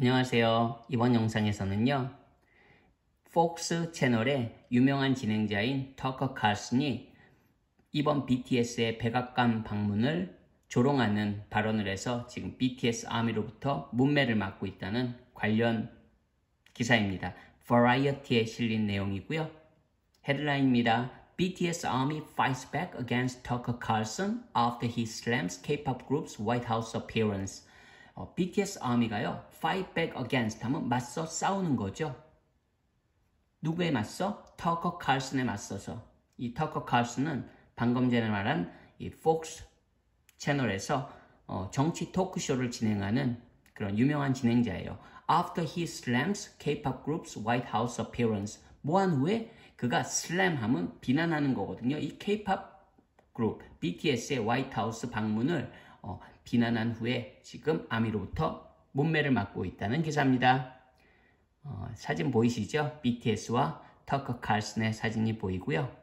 안녕하세요. 이번 영상에서는요, 폭스 채널의 유명한 진행자인 터커 칼슨이 이번 BTS의 백악관 방문을 조롱하는 발언을 해서 지금 BTS 아미로부터 문매를 맞고 있다는 관련 기사입니다. Variety에 실린 내용이고요. 헤드라인입니다. BTS Army fights back against Tucker Carlson after he slams K-pop group's White House appearance. BTS Army가요, fight back against 하면 맞서 싸우는 거죠. 누구에 맞서? 터커 칼슨에 맞서서. 이 터커 칼슨은 방금 전에 말한 이 폭스 채널에서 정치 토크쇼를 진행하는 그런 유명한 진행자예요. After he slams K-pop group's White House appearance. 뭐한 후에 그가 슬램 하면 비난하는 거거든요. 이 K-pop 그룹 BTS의 화이트하우스 방문을 비난한 후에 지금 아미로부터 문매를 맞고 있다는 기사입니다. 사진 보이시죠? BTS와 터커 칼슨의 사진이 보이고요.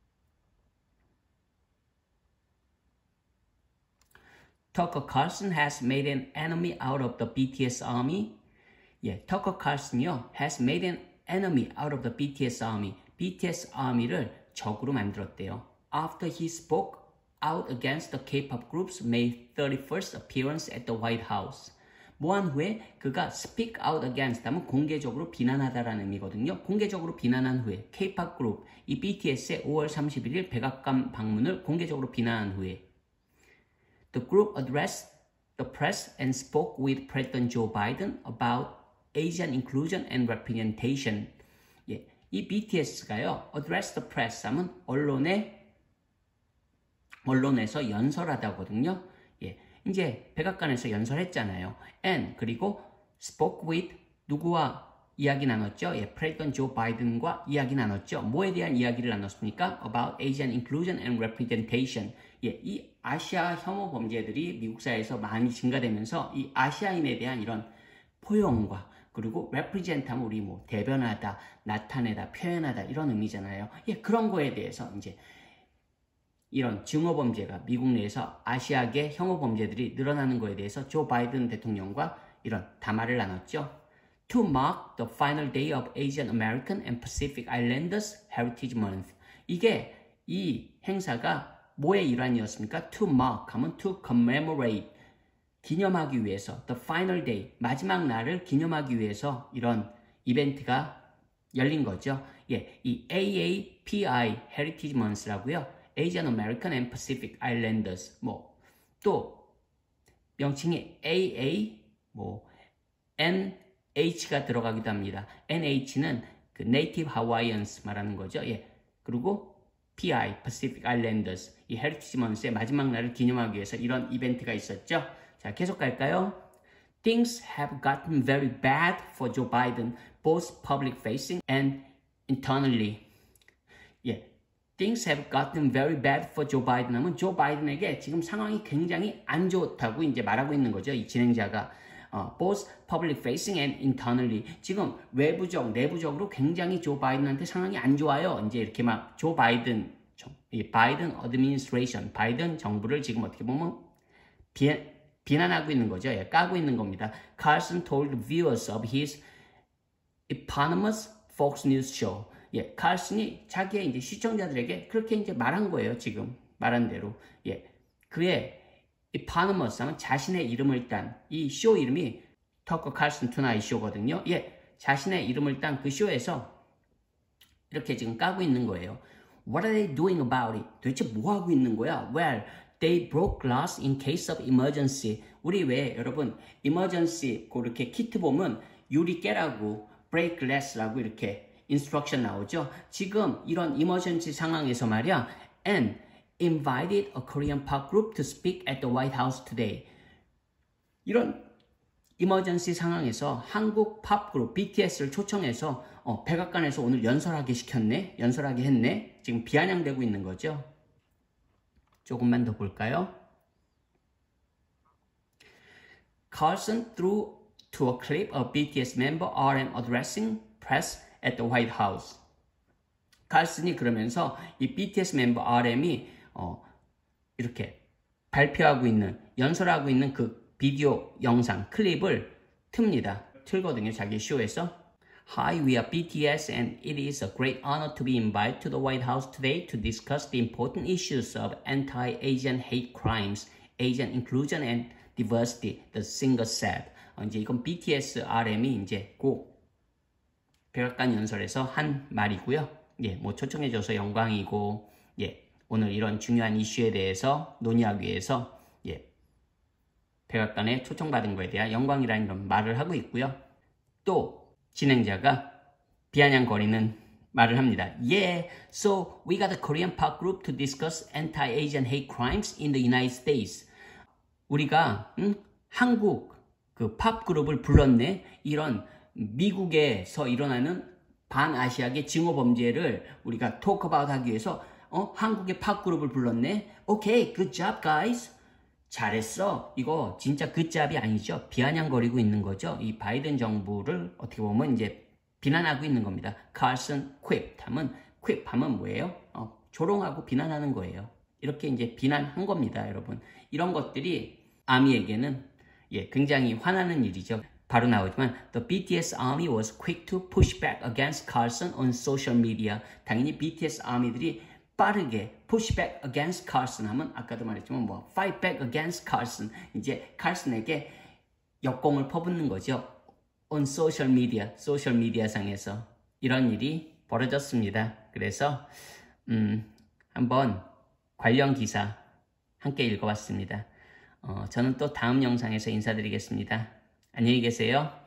Tucker Carlson has made an enemy out of the BTS army. 예, 터커 칼슨이요, has made an enemy out of the BTS army. BTS army를 적으로 만들었대요. After he spoke out against the K-pop group's May 31st appearance at the White House. 뭐한 후에 그가 speak out against 하면 공개적으로 비난하다라는 의미거든요. 공개적으로 비난한 후에 K-pop 그룹 이 BTS의 5월 31일 백악관 방문을 공개적으로 비난한 후에 The group addressed the press and spoke with President Joe Biden about Asian inclusion and representation. 예, 이 BTS가요, address the press 하면 언론에서 연설하다거든요. 예, 이제 백악관에서 연설했잖아요. And 그리고 spoke with 누구와 이야기 나눴죠? 예, President Joe Biden과 이야기 나눴죠. 뭐에 대한 이야기를 나눴습니까? About Asian inclusion and representation. 예, 이 아시아 혐오 범죄들이 미국 사회에서 많이 증가되면서 이 아시아인에 대한 이런 포용과 그리고 represent 하면 우리 뭐 대변하다, 나타내다, 표현하다 이런 의미잖아요. 예, 그런 거에 대해서 이제 이런 증오범죄가 미국 내에서 아시아계 혐오범죄들이 늘어나는 거에 대해서 조 바이든 대통령과 이런 담화를 나눴죠. To mark the final day of Asian American and Pacific Islanders Heritage Month. 이게 이 행사가 뭐의 일환이었습니까? To mark 하면 to commemorate. 기념하기 위해서 the final day, 마지막 날을 기념하기 위해서 이런 이벤트가 열린 거죠. 예, 이 AAPI Heritage Month라고요. Asian American and Pacific Islanders. 또 명칭이 AA NH가 들어가기도 합니다. NH는 그 Native Hawaiians 말하는 거죠. 예. 그리고 PI Pacific Islanders 이 Heritage Month의 마지막 날을 기념하기 위해서 이런 이벤트가 있었죠. 자, 계속 갈까요? Things have gotten very bad for Joe Biden, both public facing and internally. 예. Things have gotten very bad for Joe Biden 하면 조 바이든에게 지금 상황이 굉장히 안 좋다고 이제 말하고 있는 거죠. 이 진행자가. Both public facing and internally. 지금 외부적, 내부적으로 굉장히 조 바이든한테 상황이 안 좋아요. 이제 이렇게 막 조 바이든, 이 바이든 administration, 바이든 정부를 지금 어떻게 보면 비난하고 있는 거죠. 예, 까고 있는 겁니다. Carlson told viewers of his eponymous Fox News show. 예, 칼슨이 자기의 이제 시청자들에게 그렇게 이제 말한 거예요. 지금 말한 대로. 예, 그의 eponymous 하면 자신의 이름을 딴 이 쇼 이름이 터커 칼슨 투나잇 쇼거든요. 예, 자신의 이름을 딴 그 쇼에서 이렇게 지금 까고 있는 거예요. What are they doing about it? 도대체 뭐 하고 있는 거야? Well, they broke glass in case of emergency. 우리 왜 여러분 emergency 그렇게 키트 보면 유리 깨라고 break glass라고 이렇게 인스트럭션 나오죠. 지금 이런 emergency 상황에서 말이야. And invited a Korean pop group to speak at the White House today. 이런 emergency 상황에서 한국 팝 그룹 BTS를 초청해서 백악관에서 오늘 연설하게 시켰네. 연설하게 했네. 지금 비아냥대고 있는 거죠. 조금만 더 볼까요? Carlson threw to a clip of BTS member RM addressing press at the White House. 칼슨이 그러면서 이 BTS 멤버 RM이 이렇게 발표하고 있는, 연설하고 있는 그 비디오 영상, 클립을 틉니다. 틀거든요. 자기 쇼에서. Hi, we are BTS and it is a great honor to be invited to the White House today to discuss the important issues of anti-Asian hate crimes, Asian inclusion and diversity, the singer said. 이제 이건 BTS RM이 이제 꼭 백악관 연설에서 한 말이고요. 예, 뭐 초청해줘서 영광이고, 예, 오늘 이런 중요한 이슈에 대해서 논의하기 위해서, 예, 백악관에 초청받은 거에 대한 영광이라는 이런 말을 하고 있고요. 또 진행자가 비아냥거리는 말을 합니다. Yeah, so we got a Korean pop group to discuss anti-Asian hate crimes in the United States. 우리가 한국 그 팝 그룹을 불렀네. 이런 미국에서 일어나는 반아시아계 징후 범죄를 우리가 talk about 하기 위해서 한국의 팝 그룹을 불렀네. Okay, good job, guys. 잘했어. 이거 진짜 good job이 아니죠. 비아냥거리고 있는 거죠. 이 바이든 정부를 어떻게 보면 이제 비난하고 있는 겁니다. Carson quip 하면 뭐예요? 조롱하고 비난하는 거예요. 이렇게 이제 비난한 겁니다, 여러분. 이런 것들이 아미에게는 굉장히 화나는 일이죠. 바로 나오지만 The BTS Army was quick to push back against Carson on social media. 당연히 BTS 아미들이 빠르게 push back against Carson 하면 아까도 말했지만 뭐 fight back against Carson. 이제 칼슨에게 역공을 퍼붓는 거죠. on social media 상에서 이런 일이 벌어졌습니다. 그래서 한번 관련 기사 함께 읽어봤습니다. 저는 또 다음 영상에서 인사드리겠습니다. 안녕히 계세요.